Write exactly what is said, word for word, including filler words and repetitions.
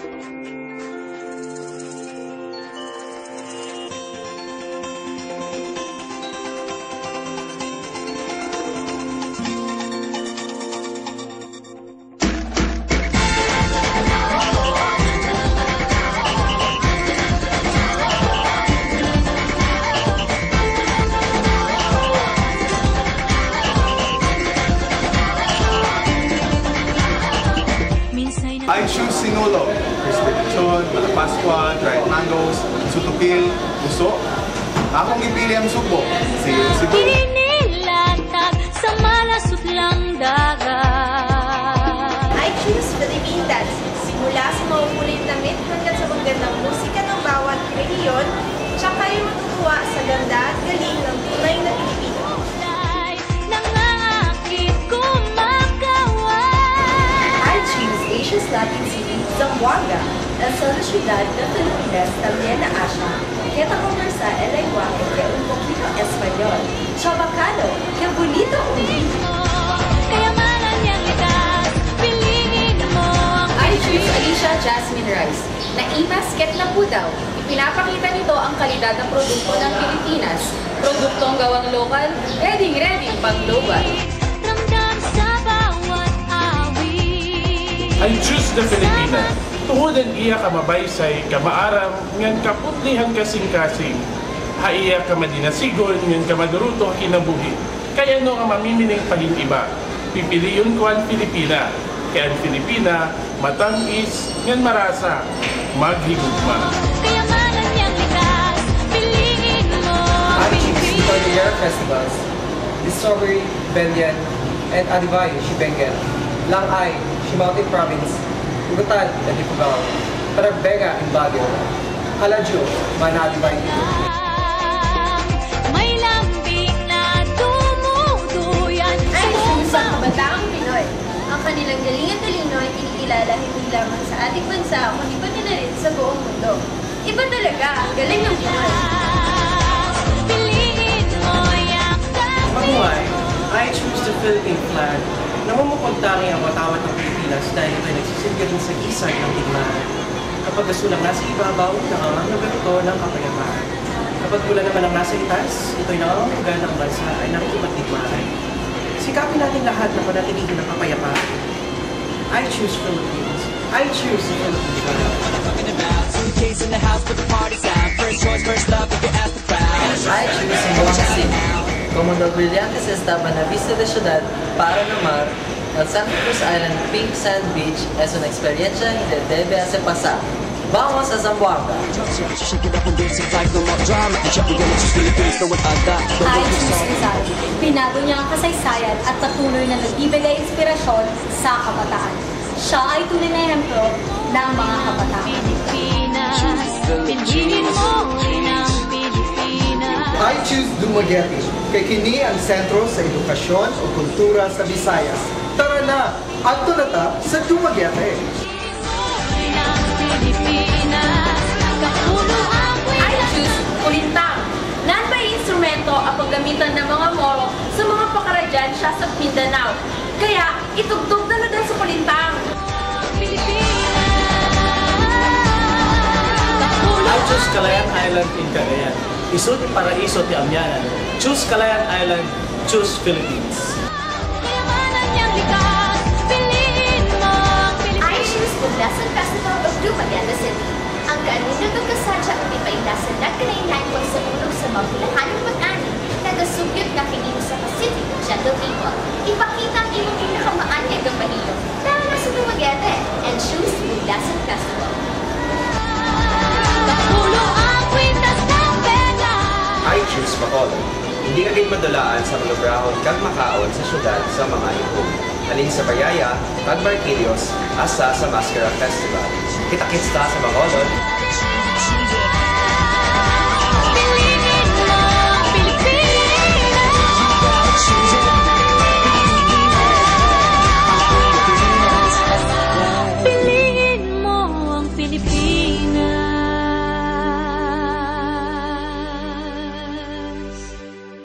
I choose sinulo, crispy lechon, malapascua, dried mangoes, sutupil, puso. Akong ipili ang subo, siyo sibo. Inilatag sa malasot lang dagat. I choose Philippine dance. Simula sa maukulay na damit hanggang sa magandang musika ng bawat rehiyon, tsaka yung matutuwa sa ganda at galing ng tunay na Pilipino. Asia's Latin City, Zamboanga, el sol de ciudad de Filipinas, también a Asia, que te conversa el lenguaje de un poquito español. Chabacano, que bonito un I choose Alicia Jasmine Rice, na imasket na po daw. Ipinapakita nito ang kalidad ng produkto ng Pilipinas. Produktong gawang lokal, ready-ready pang global. I choose the Filipina. Tuhudan iya ka mabaysay, ka maaram, ngan kaputlihan kasing-kasing. Haiya ka madinasigon, ngan ka maduruto kinabuhi. Kaya no nga mamimiling pahin-iba. Pipiliyon ko ang Filipina. Kaya ang Filipina, matamis, ngan marasa, maghigugma. I choose Cordillera Festivals, the Strawberry, Benyan, and Adibay, Shibengen, Langay, Mountain Province, Ugutan, and Ifugao, Parabega in Baguio, Halaju, Manadibay. May lambing na tumutuyan sa lupa. Ang kabataang Pinoy. Ang kanilang galing at talino ay kinikilala hindi lamang sa ating bansa, kundi pati na rin sa buong mundo. Iba talaga ang galing ng Pinoy. Mabuhay, I choose the Philippine flag. Namumukod-tangi ang watawat ng Pilipinas dahil ito ay nagsisilbi rin sa isay ng digmaan. Kapag asulang nasa ibabaw, nangangahulugan ito ng kapayapaan. Kapag pula naman ang nasa itas, ito'y nangangahulugan ng bansa ay nakikipagdigmaan. Sikapin natin lahat na panatilihin ng kapayapaan. I choose Philippines. I choose the Philippine flag. I choose Zamboanga City. Como los brillantes estaban a vista de ciudad para el mar, el Santa Cruz Island Pink Sand Beach es una experiencia que debe hacer pasar. Vamos a Zamboanga! I choose Rizal. Binago niya ang kasaysayan at patuloy na nagbibigay inspirasyon sa kabataan. Siya ay tunay na ehemplo ng mga kabataan. I choose Dumaguete, kay kini ang sentro sa edukasyon o kultura sa Visayas. Tara na, adto na ta sa Dumaguete! I choose Kulintang. Nan ba instrumento ang paggamitan ng mga Moro sa mga pakaradyan siya sa Mindanao. Kaya itugtog na natin sa Kulintang. I choose Calayan Island in Cagayan. Isu di paraiso ti Amyanan. Choose Calayan Island, choose Philippines. I choose Puglasan Festival of Dumaguete City. Ang kaanunod ng kasadya ang ipailasan na kinainhan ko sa ulog sa mapilahanong pag-ani na nasugyot na kinino sa Pacific Gentle People. Ipakita ang iyong pinakamaanyag ng bahilo. Tara sa Dumaguete and choose Puglasan Festival. I choose Bacolod. Hindi agad madulaan sa mga brahon kag makaon sa syudad sa mga ihog. Halin sa Bayaya, kag Barquillos, asa sa Mascara Festival. Kita-kits ta sa Bacolod.